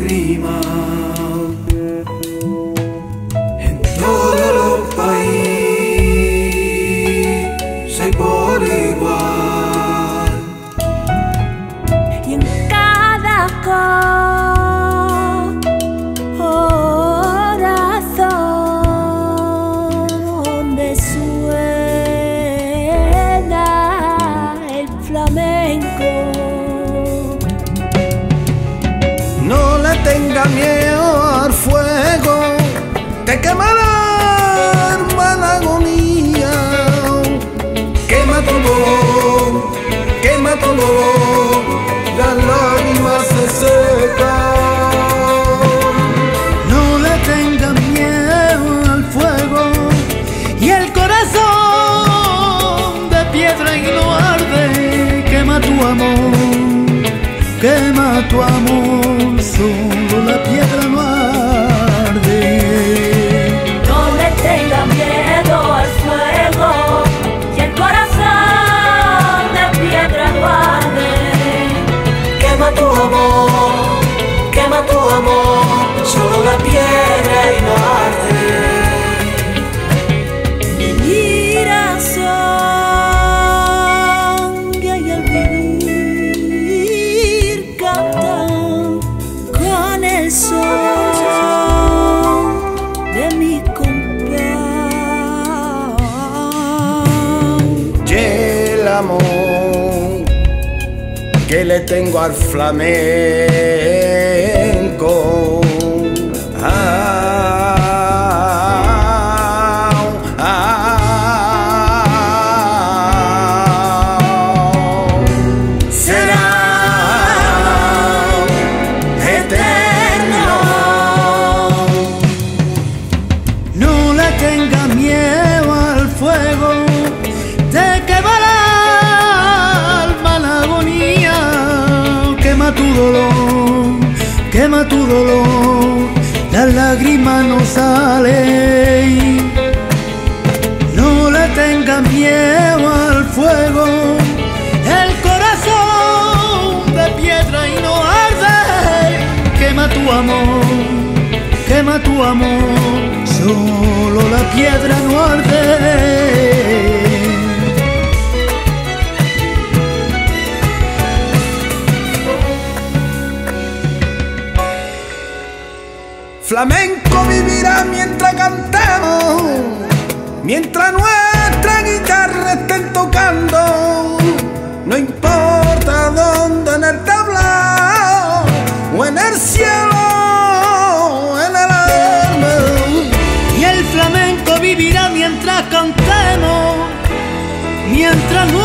lágrima en todos los países por igual, y en cada corazón donde suena el flamenco. No le tenga miedo al fuego, te quemará, hermana agonía. Quema tu dolor, quema tu dolor, las lágrimas se secan. No le tenga miedo al fuego y el corazón de piedra y no arde. Quema tu amor, quema tu amor, solo la piedra no arde. No le tenga miedo al fuego y el corazón de piedra no arde. Quema tu amor, solo la piedra y no arde. Mira sangre y al vivir cantan con el son de mi compás. Y el amor que le tengo al flamenco, será eterno. No le tenga miedo al fuego, te quemará alma la agonía. Quema tu dolor, quema tu dolor, las lágrimas no salen. No le tenga miedo al fuego, el corazón de piedra y no arde. Quema tu amor, quema tu amor, solo la piedra no arde. Flamenco vivirá mientras cantemos, mientras nuestra guitarra estén tocando. No importa dónde, en el tablao o en el cielo, en el alma. Y el flamenco vivirá mientras cantemos, mientras